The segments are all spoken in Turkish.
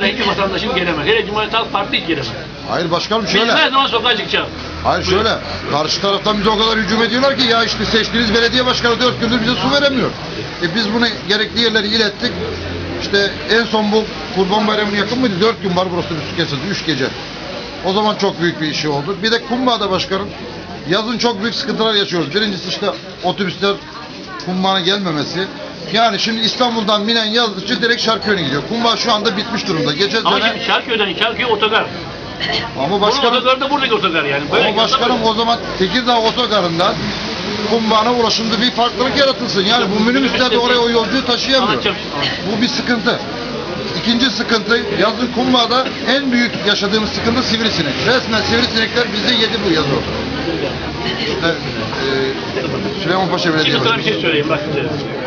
Hiçbir vatandaşım gelemez. Hele Cumhuriyet Halk Partisi hiç gelemez. Hayır başkanım Biz şöyle. her zaman sokağa çıkacağız. Hayır şöyle. Karşı taraftan bize o kadar hücum ediyorlar ki ya işte seçtiğiniz belediye başkanı 4 gündür bize su veremiyor. Biz bunu gerekli yerlere ilettik. İşte en son bu Kurban Bayramı'na yakın mıydı? 4 gün Barbaros'ta bir su kesildi. 3 gece. O zaman çok büyük bir işi oldu. Bir de Kumbağa'da başkanım. Yazın çok büyük sıkıntılar yaşıyoruz. Birincisi işte otobüsler Kumbağa'na gelmemesi. Yani şimdi İstanbul'dan binen yazlıkçı direkt Şarköy'e gidiyor. Kumbağ şu anda bitmiş durumda. Geçen Ama sene... şimdi Şarköy'e otogar. Ama Başkanım, bunun otogarı da buradaki otogar yani. Böyle ama başkanım o zaman Tekirdağ otogarından Kumbağa'na ulaşımda bir farklılık yaratılsın. Yani bu minibüsler de oraya o yolcuyu taşıyamıyor. Bu bir sıkıntı. İkinci sıkıntı, yazın Kumbağa'da en büyük yaşadığımız sıkıntı sivrisinek. Resmen sivrisinekler bizi yedi bu yazı. İşte, Süleymanpaşa Belediye Şimdi sana bir şey söyleyeyim bak size.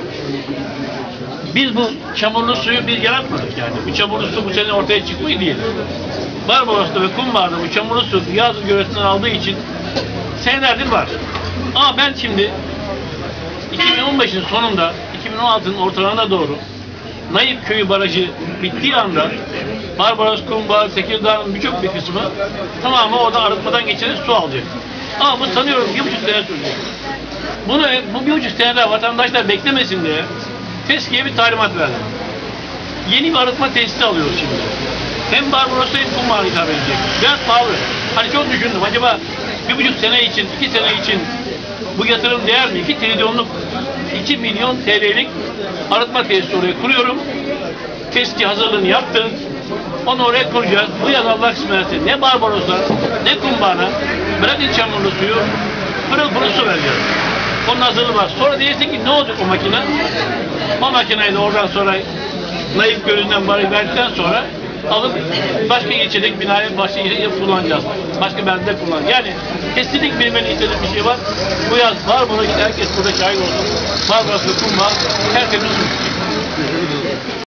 Biz bu çamurlu suyu biz yaratmadık yani. Bu çamurlu su bu sene ortaya çıkmış değil. Barbaros'ta ve Kumbağa'da bu çamurlu su yaz göresinden aldığı için senelerdir var. Ama ben şimdi 2015'in sonunda 2016'nın ortalarına doğru Naip Köyü Barajı bittiği anda Barbaros, Kumbağ, Tekirdağ'ın birçok bir kısmı tamamı orada arıtmadan geçerek su alacak. Ama bu sanıyorum 1,5 sene sürecek. Bu 1,5 senede vatandaşlar beklemesin diye TESKİ'ye bir talimat verdim. Yeni bir arıtma tesisi alıyoruz şimdi. Hem Barbaros'a hem Kumbağ'a hitap edecek. Biraz pahalı. Hani çok düşündüm. Acaba 1,5 sene için, 2 sene için bu yatırım değer mi? 2 milyon TL'lik arıtma tesisi oraya kuruyorum. TESKİ hazırlığını yaptı. Onu oraya kuracağız. Bu yaz Allah kısmetse ne Barbaros'a ne Kumbağ'a bırakın çamurlu suyu pırıl pırıl su vereceğiz. Onun hazırlığı var. Sonra diyeceksin ki ne olacak o makine? O makineyi de oradan sonra Naip Gölü'nden barajı verdikten sonra alıp başka ilçedeki binaya başka ilçede kullanacağız. Başka belde kullanacağız. Yani kesinlikle bilmeni istediğim bir şey var. Bu yaz Barbaros'a herkes burada şahit olsun. Barbaros ve Kumbağ tertemiz su.